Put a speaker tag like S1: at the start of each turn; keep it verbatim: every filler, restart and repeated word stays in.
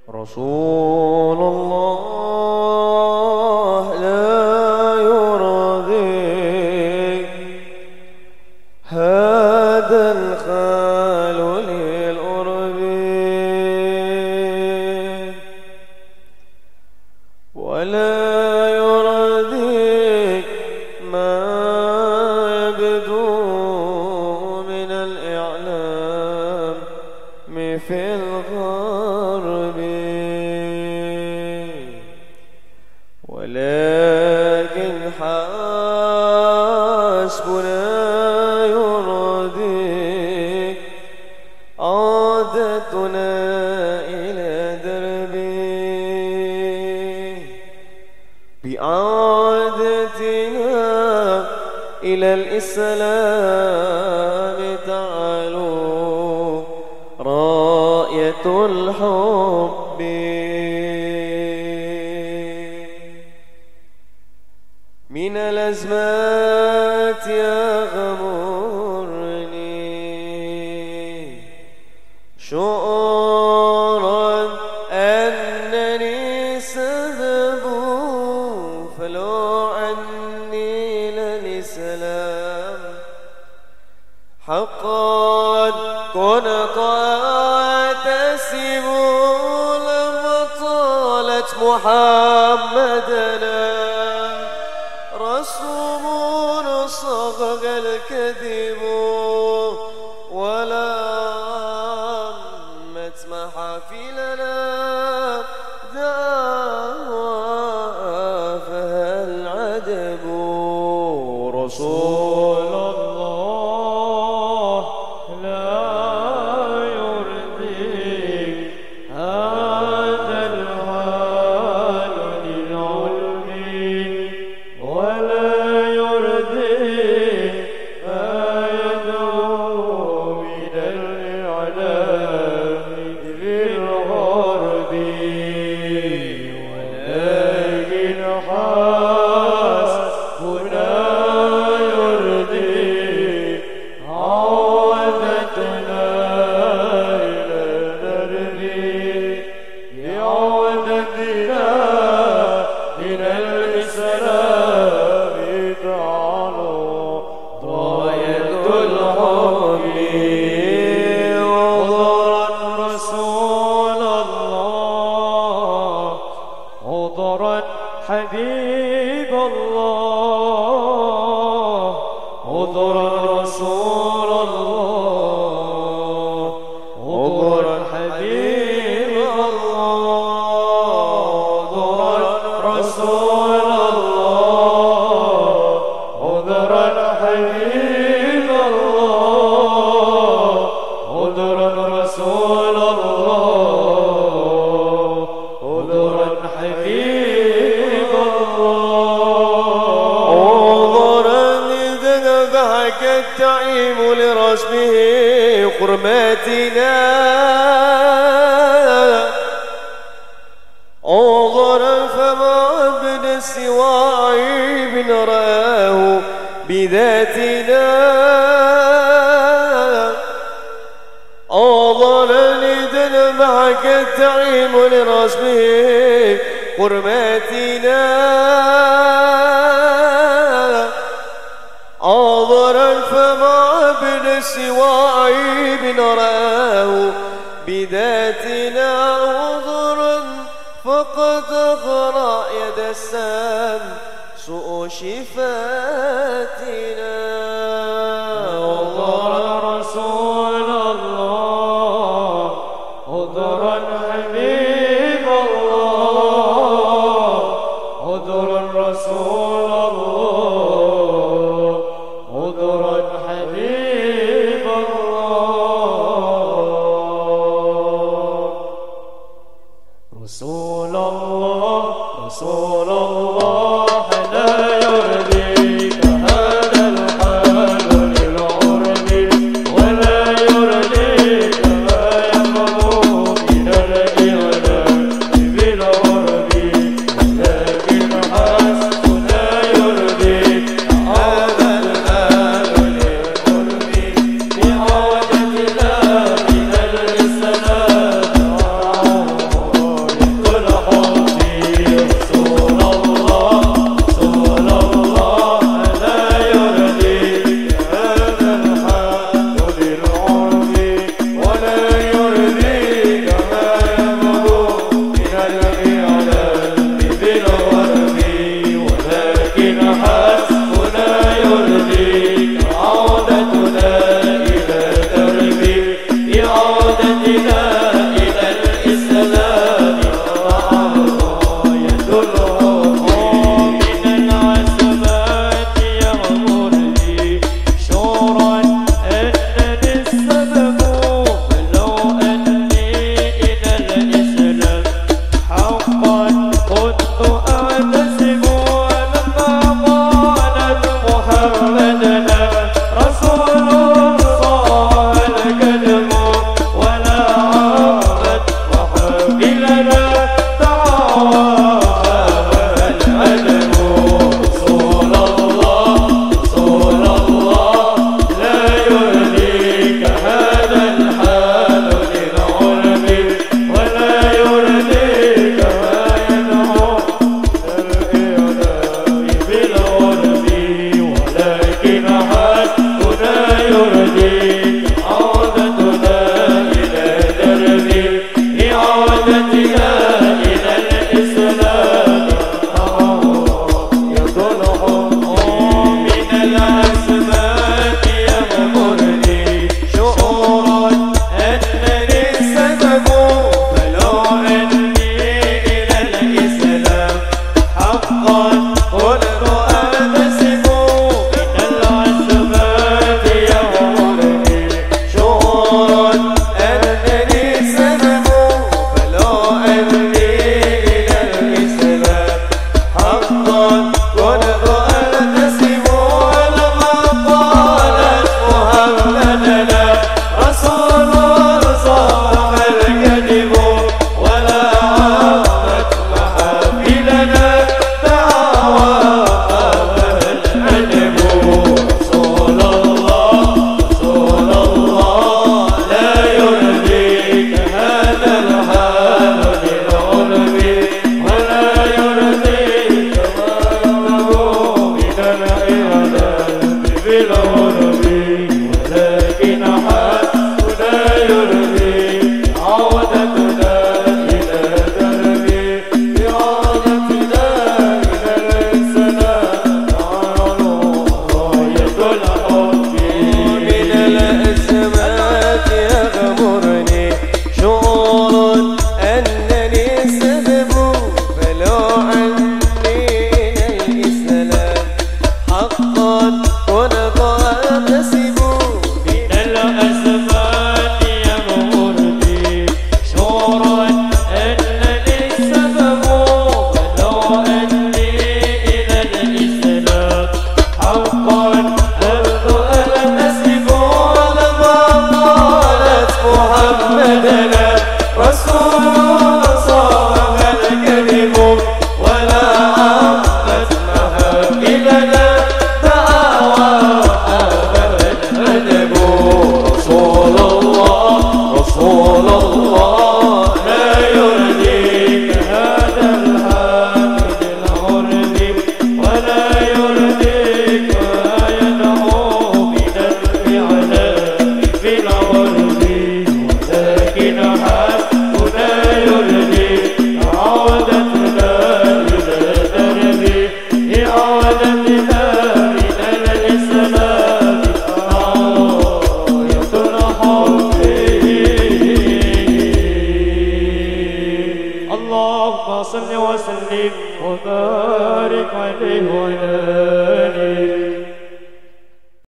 S1: رسول الله لا يرضيك هذا الخال للقرب ولا يرضيك ما يبدو من الإعلام في الغرب ولكن حسبنا يرضيك عادتنا إلى دربي بعادتنا إلى الإسلام تعالوا راية الحب من الأزمات يغمرني شعورا أنني سبب فلو عني للسلام حقا كنت أتسم لما طالت محمدنا رسوم صغغ الكذب ولا عمت محافلنا دعوى فهل عجب رسول الله لا يرضيك هذا الحال للعلم ولا يرضيك ما يدعو من الإعلام في الغرب ولكن حسبنا يرضيك عودتنا إلى الدرب بعودتنا إلى الإسلام تعالوا راية الحب عذرا رسول الله عذرا حبيب الله عذرا رسول الله عذرا حبيب الله عذرا رسول الله عذرا حبيب الله عذرا رسول الله عذرا حبيب الله عذرا ذنبك التعيم لرسمه حرماتنا عذرا فما عبد سوى عيب نراه بذاتنا عذرا لذن معك التعيم لرسمه حرماتنا عذرا فما عبد سوى عيب نراه بذاتنا عذرا فقد أغرى يد السام سوء شفاتنا عذرا رسول الله عذرا حبيب الله عذرا رسول الله عذرا حبيب الله رسول الله رسول الله لا يرضيك هذا الحال للعرب ولا يرضيك ما يمضي من الإعلام بالعرب لكن حسبنا يرضيك هذا الحال للعرب بعودتنا من الإسلام صل وسلم وبارك عليه وعلى آله